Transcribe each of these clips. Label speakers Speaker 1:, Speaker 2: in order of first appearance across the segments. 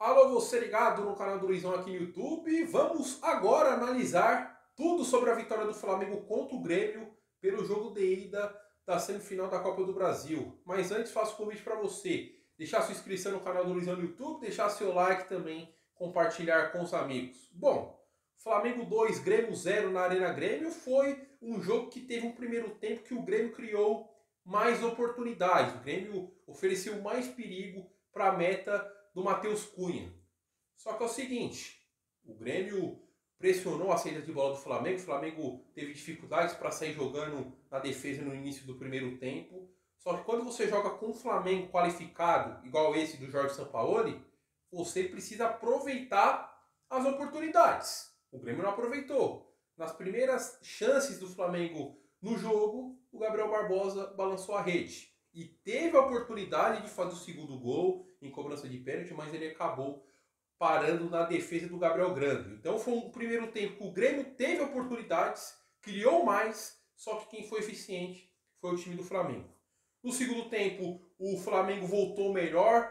Speaker 1: Alô, você ligado no canal do Luizão aqui no YouTube. Vamos agora analisar tudo sobre a vitória do Flamengo contra o Grêmio pelo jogo de ida da semifinal da Copa do Brasil. Mas antes faço um convite para você deixar sua inscrição no canal do Luizão no YouTube, deixar seu like também, compartilhar com os amigos. Bom, Flamengo 2, Grêmio 0 na Arena Grêmio foi um jogo que teve um primeiro tempo que o Grêmio criou mais oportunidades. O Grêmio ofereceu mais perigo para a meta do Matheus Cunha. Só que é o seguinte, o Grêmio pressionou a saída de bola do Flamengo, o Flamengo teve dificuldades para sair jogando na defesa no início do primeiro tempo. Só que quando você joga com um Flamengo qualificado, igual esse do Jorge Sampaoli, você precisa aproveitar as oportunidades. O Grêmio não aproveitou. Nas primeiras chances do Flamengo no jogo, o Gabriel Barbosa balançou a rede. E teve a oportunidade de fazer o segundo gol em cobrança de pênalti, mas ele acabou parando na defesa do Gabriel Grando. Então foi um primeiro tempo que o Grêmio teve oportunidades, criou mais, só que quem foi eficiente foi o time do Flamengo. No segundo tempo, o Flamengo voltou melhor,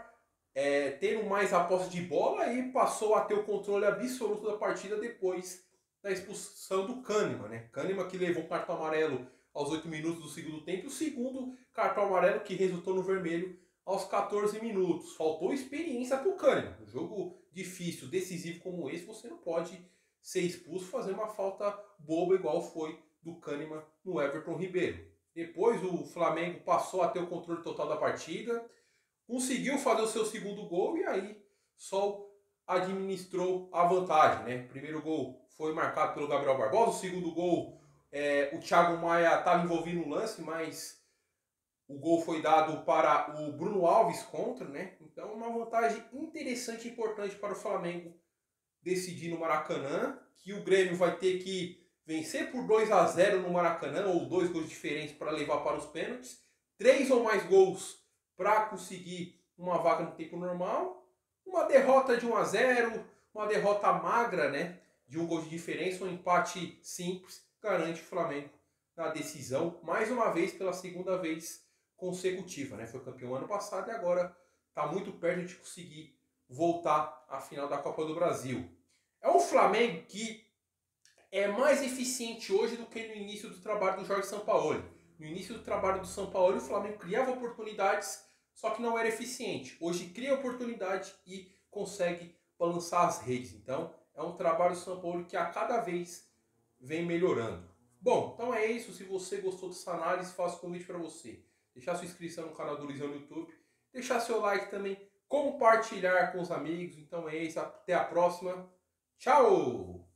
Speaker 1: tendo mais a posse de bola e passou a ter o controle absoluto da partida depois da expulsão do Kahneman, né? Kahneman que levou um cartão amarelo aos 8 minutos do segundo tempo e o segundo cartão amarelo que resultou no vermelho aos 14 minutos. Faltou experiência para o Kahneman. Um jogo difícil, decisivo como esse, você não pode ser expulso, fazer uma falta boba igual foi do Kahneman no Everton Ribeiro. Depois o Flamengo passou a ter o controle total da partida, conseguiu fazer o seu segundo gol e aí só administrou a vantagem, né? O primeiro gol foi marcado pelo Gabriel Barbosa, o segundo gol o Thiago Maia estava envolvido no lance, mas o gol foi dado para o Bruno Alves contra, né? Então uma vantagem interessante e importante para o Flamengo decidir no Maracanã, que o Grêmio vai ter que vencer por 2-0 no Maracanã, ou 2 gols diferentes para levar para os pênaltis, 3 ou mais gols para conseguir uma vaga no tempo normal, uma derrota de 1-0, uma derrota magra, né? De um gol de diferença, um empate simples, garante o Flamengo na decisão, mais uma vez, pela segunda vez consecutiva, né? Foi campeão ano passado e agora está muito perto de conseguir voltar à final da Copa do Brasil. É um Flamengo que é mais eficiente hoje do que no início do trabalho do Jorge Sampaoli. No início do trabalho do Sampaoli, o Flamengo criava oportunidades, só que não era eficiente. Hoje cria oportunidade e consegue balançar as redes. Então, é um trabalho do Sampaoli que a cada vez vem melhorando. Bom, então é isso. Se você gostou dessa análise, faço convite para você deixar sua inscrição no canal do Luizão no YouTube, deixar seu like também, compartilhar com os amigos. Então é isso, até a próxima. Tchau!